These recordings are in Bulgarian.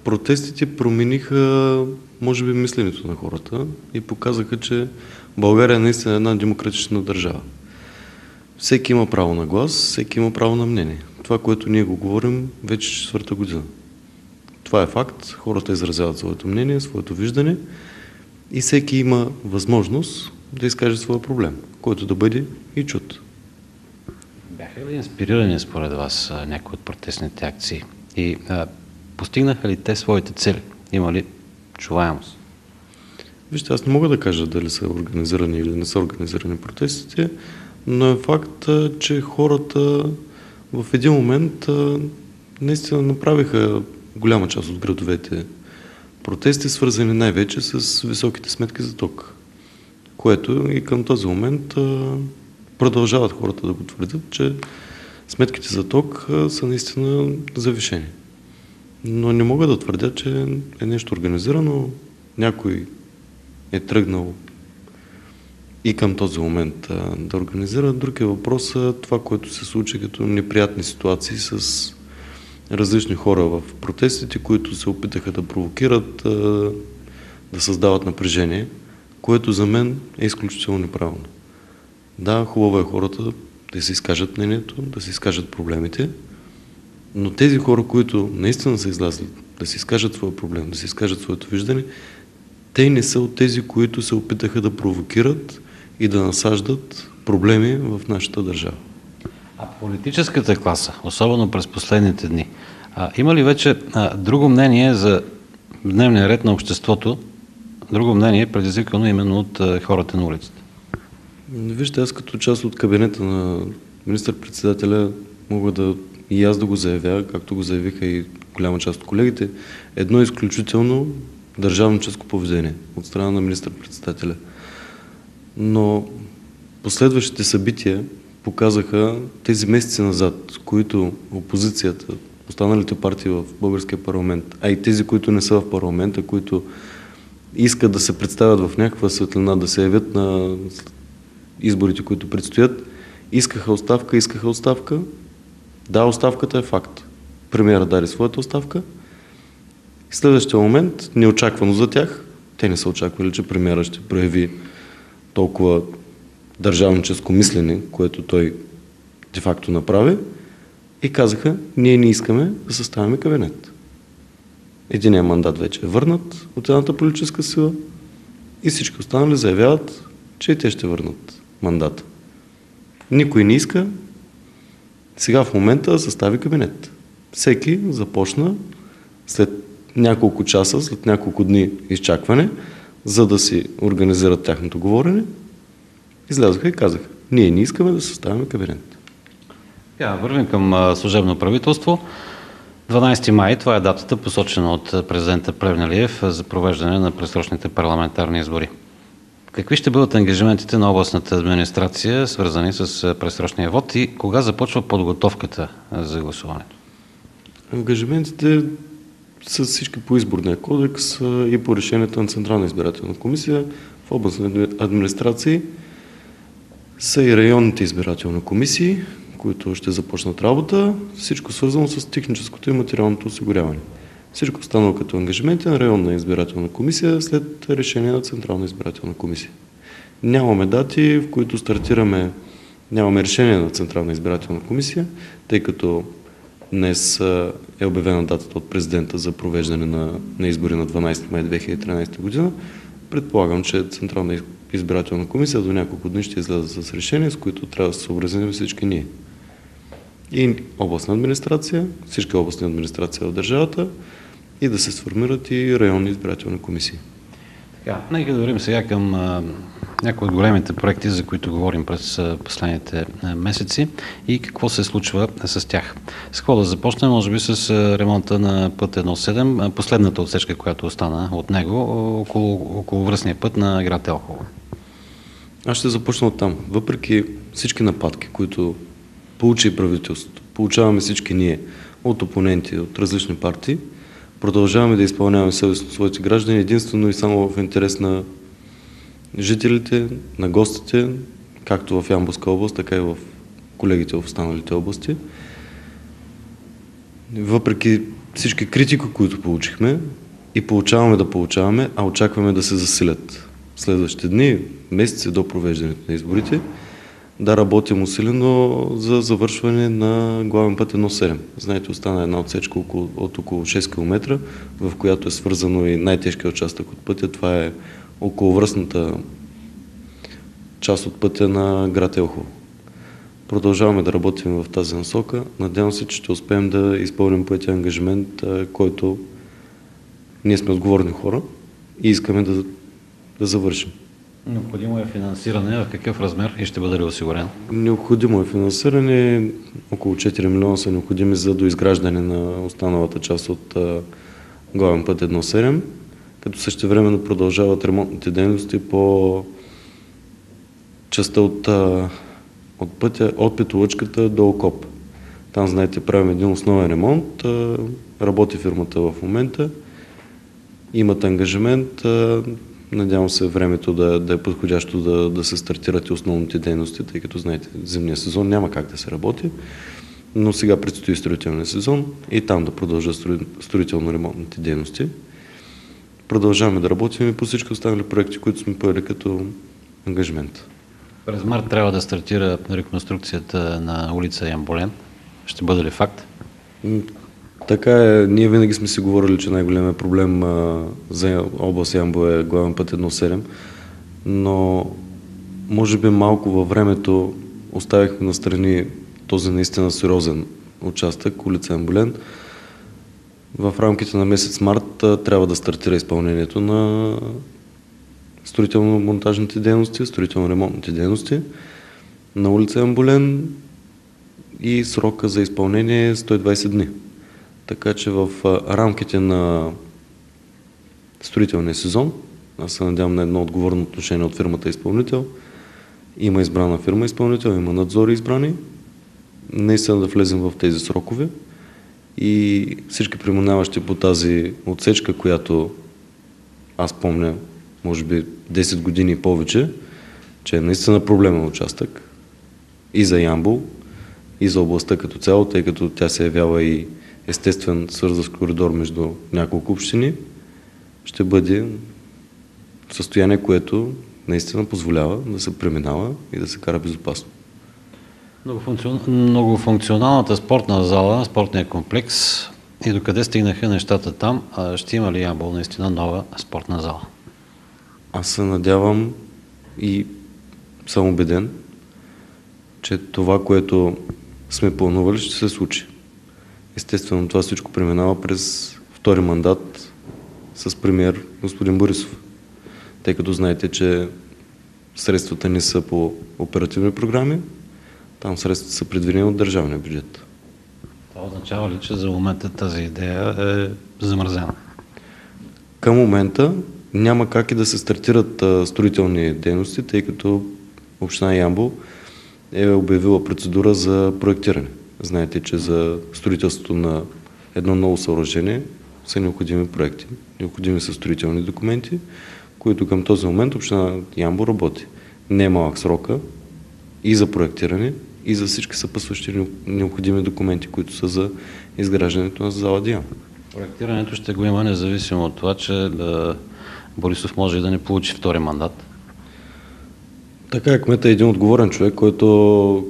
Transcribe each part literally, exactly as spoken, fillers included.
Протестите промениха, може би, мисленето на хората и показаха, че България наистина е една демократична държава. Всеки има право на глас, всеки има право на мнение. Това, което ние го говорим вече четвърта година. Това е факт. Хората изразяват своето мнение, своето виждане и всеки има възможност да изкаже своя проблем, който да бъде и чут. Бяха ли инспирирани според вас някои от протестните акции? И а, постигнаха ли те своите цели? Има ли чуваемост? Вижте, аз не мога да кажа дали са организирани или не са организирани протестите, но е факт, че хората в един момент наистина направиха голяма част от градовете протести, свързани най-вече с високите сметки за ток, което и към този момент продължават хората да го твърдят, че сметките за ток са наистина завишени. Но не мога да твърдя, че е нещо организирано, някой е тръгнал и към този момент а, да организира. Друг е въпрос това, което се случи като неприятни ситуации с различни хора в протестите, които се опитаха да провокират, а, да създават напрежение, което за мен е изключително неправилно. Да, хубаво е хората да се изкажат мнението, да се изкажат проблемите, но тези хора, които наистина са излязли да се изкажат своя проблем, да се изкажат своето виждане, те не са от тези, които се опитаха да провокират и да насаждат проблеми в нашата държава. А политическата класа, особено през последните дни, а, има ли вече а, друго мнение за дневния ред на обществото, друго мнение предизвикано именно от а, хората на улицата? Вижте, аз като част от кабинета на министър-председателя мога да и аз да го заявя, както го заявиха и голяма част от колегите, едно изключително държавническо поведение от страна на министър-председателя. Но последващите събития показаха тези месеци назад, които опозицията, останалите партии в българския парламент, а и тези, които не са в парламента, които искат да се представят в някаква светлина, да се явят на изборите, които предстоят, искаха оставка, искаха оставка. Да, оставката е факт. Премиера даде своята оставка. В следващия момент, неочаквано за тях, те не са очаквали, че премиера ще прояви толкова държавническо мислене, което той де-факто направи, и казаха, ние не искаме да съставяме кабинет. Единият мандат вече е върнат от едната политическа сила и всички останали заявяват, че и те ще върнат мандата. Никой не иска сега в момента да състави кабинет. Всеки започна след няколко часа, след няколко дни изчакване, за да си организират тяхното говорене, излязоха и казаха, ние не искаме да съставяме кабинет. Ja, вървим към служебно правителство. дванадесети май, това е датата, посочена от президента Плевнелиев за провеждане на предсрочните парламентарни избори. Какви ще бъдат ангажиментите на областната администрация, свързани с предсрочния вод, и кога започва подготовката за гласуването? Ангажиментите са всички по изборния кодекс и по решението на Централна избирателна комисия. В областните администрации са и районните избирателни комисии, които ще започнат работа. Всичко свързано с техническото и материалното осигуряване. Всичко останало като ангажименти на районна избирателна комисия след решение на Централна избирателна комисия. Нямаме дати, в които стартираме, нямаме решение на Централна избирателна комисия, тъй като днес е обявена датата от президента за провеждане на, на избори на дванадесети май две хиляди и тринадесета година. Предполагам, че Централна избирателна комисия до няколко дни ще излезе с решение, с които трябва да се съобразим всички ние. И областна администрация, всички областни администрации в държавата, и да се сформират и районни избирателни комисии. Така, нека да вървим сега към а, някои от големите проекти, за които говорим през а, последните а, месеци, и какво се случва а, с тях. С какво да започнем? Може би с а, ремонта на път едно седем, а, последната отсечка, която остана от него, около, около връстния път на град Елхово. Аз ще започна от там. Въпреки всички нападки, които получи правителството, получаваме всички ние от опоненти, от различни партии, продължаваме да изпълняваме съвестно своите граждани единствено и само в интерес на жителите, на гостите, както в Ямболска област, така и в колегите в останалите области. Въпреки всички критики, които получихме и получаваме да получаваме, а очакваме да се засилят следващите дни, месеци до провеждането на изборите, да работим усилено за завършване на главен път едно седем. Знаете, остана една отсечка около, от около шест километра, в която е свързано и най-тежкият участък от пътя. Това е околовръстната част от пътя на град Елхово. Продължаваме да работим в тази насока. Надявам се, че ще успеем да изпълним поетия ангажимент, който ние сме отговорни хора и искаме да, да завършим. Необходимо е финансиране. В какъв размер и ще бъде ли осигурено? Необходимо е финансиране. Около четири милиона са необходими за доизграждане на останалата част от а, главен път едно седем, като същевременно продължават ремонтните дейности по частта от, а, от пътя от Петолъчката до Окоп. Там, знаете, правим един основен ремонт. А, работи фирмата в момента. Имат ангажимент. А, Надявам се времето да, да е подходящо да, да се стартират и основните дейности, тъй като, знаете, зимния сезон няма как да се работи, но сега предстои строителния сезон и там да продължат строително-ремонтните дейности. Продължаваме да работим и по всички останали проекти, които сме поели като ангажимент. През март трябва да стартира реконструкцията на улица Ямболен. Ще бъде ли факт? Така е, ние винаги сме си говорили, че най-големият проблем а, за област Ямбол е главен път едно седем, но може би малко във времето оставихме настрани този наистина сериозен участък, улица Ямболен. В рамките на месец март а, трябва да стартира изпълнението на строително-монтажните дейности, строително-ремонтните дейности на улица Ямболен и срока за изпълнение е сто и двайсет дни. Така че в рамките на строителния сезон, аз се надявам на едно отговорно отношение от фирмата изпълнител, има избрана фирма изпълнител, има надзори избрани, наистина да влезем в тези срокове и всички преминаващи по тази отсечка, която аз помня, може би десет години и повече, че е наистина проблемен участък и за Ямбол, и за областта като цяло, тъй като тя се явява и естествен свързващ коридор между няколко общини, ще бъде състояние, което наистина позволява да се преминава и да се кара безопасно. Многофункционалната спортна зала, спортния комплекс и докъде стигнаха нещата там, ще има ли Ямбол наистина нова спортна зала? Аз се надявам и съм убеден, че това, което сме планували, ще се случи. Естествено, това всичко преминава през втори мандат с премиер господин Борисов, тъй като знаете, че средствата не са по оперативни програми, там средствата са предвидени от държавния бюджет. Това означава ли, че за момента тази идея е замразена? Към момента няма как и да се стартират а, строителни дейности, тъй като община Ямбол е обявила процедура за проектиране. Знаете, че за строителството на едно ново съоръжение са необходими проекти, необходими са строителни документи, които към този момент община Ямбол работи. Не е малък срока и за проектиране, и за всички съпътстващи необходими документи, които са за изграждането на зала Диан. Проектирането ще го има независимо от това, че да, Борисов може и да не получи втори мандат. Така е, кметът е един отговорен човек, който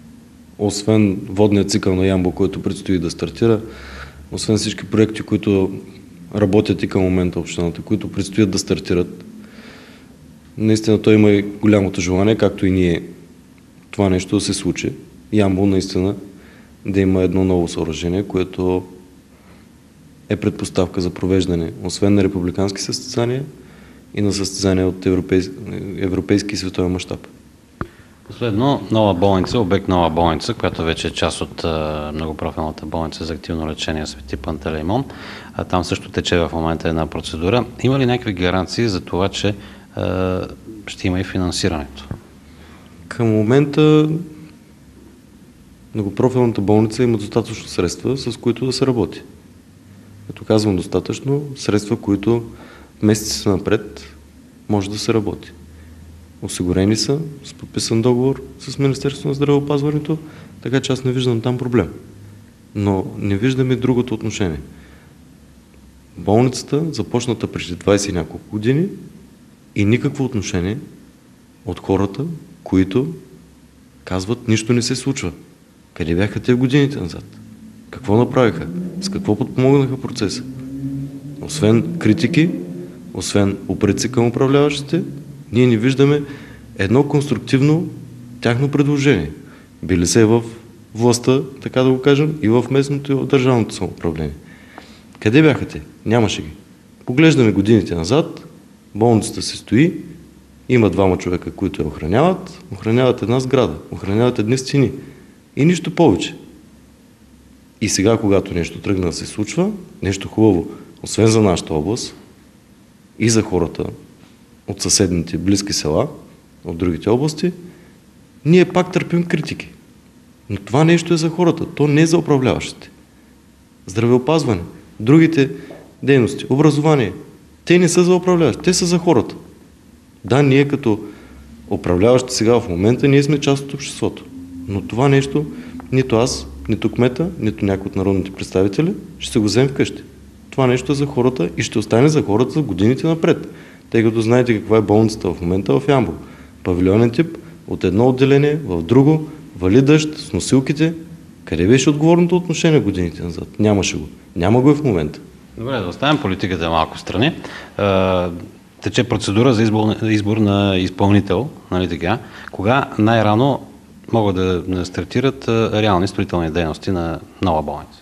освен водния цикъл на Ямбол, който предстои да стартира, освен всички проекти, които работят и към момента общината, които предстоят да стартират, наистина той има и голямото желание, както и ние, това нещо да се случи. Ямбол наистина да има едно ново съоръжение, което е предпоставка за провеждане, освен на републикански състезания, и на състезания от европейски, европейски и световен мащаб. Последно, нова болница, обект нова болница, която вече е част от а, многопрофилната болница за активно лечение Свети Пантелеймон. А, там също тече в момента една процедура. Има ли някакви гаранции за това, че а, ще има и финансирането? Към момента многопрофилната болница има достатъчно средства, с които да се работи. Като казвам достатъчно, средства, които месеци напред може да се работи. Осигурени са с подписан договор с Министерството на здравеопазването, така че аз не виждам там проблем. Но не виждам и другото отношение. Болницата, започната преди двайсет и няколко години и никакво отношение от хората, които казват, нищо не се случва. Къде бяха те годините назад? Какво направиха? С какво подпомогнаха процеса? Освен критики, освен упреци към управляващите, ние не виждаме едно конструктивно тяхно предложение. Били се в властта, така да го кажем, и в местното и в държавното самоуправление. Къде бяха те? Нямаше ги. Поглеждаме годините назад, болницата се стои, има двама човека, които я охраняват, охраняват една сграда, охраняват едни стени и нищо повече. И сега, когато нещо тръгна да се случва, нещо хубаво, освен за нашата област и за хората от съседните близки села, от другите области, ние пак търпим критики. Но това нещо е за хората, то не е за управляващите. Здравеопазване, другите дейности, образование, те не са за управляващи, те са за хората. Да, ние като управляващи сега в момента, ние сме част от обществото. Но това нещо, нито аз, нито кмета, нито някой от народните представители, ще се го вземем вкъщи. Това нещо е за хората и ще остане за хората за годините напред. Тъй като знаете каква е болницата в момента в Ямбол. Павилионен тип, от едно отделение в друго, вали дъжд с носилките. Къде беше отговорното отношение годините назад? Нямаше го. Няма го и в момента. Добре, да оставим политиката малко страни. Тече процедура за избор, избор на изпълнител, нали така? Кога най-рано могат да стартират реални строителни дейности на нова болница?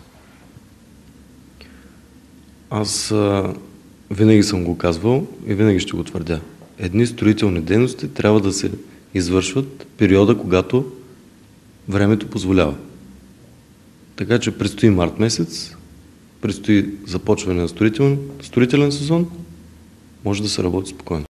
Аз а, винаги съм го казвал и винаги ще го твърдя. Едни строителни дейности трябва да се извършват периода, когато времето позволява. Така че предстои март месец, предстои започване на строителен, строителен сезон, може да се работи спокойно.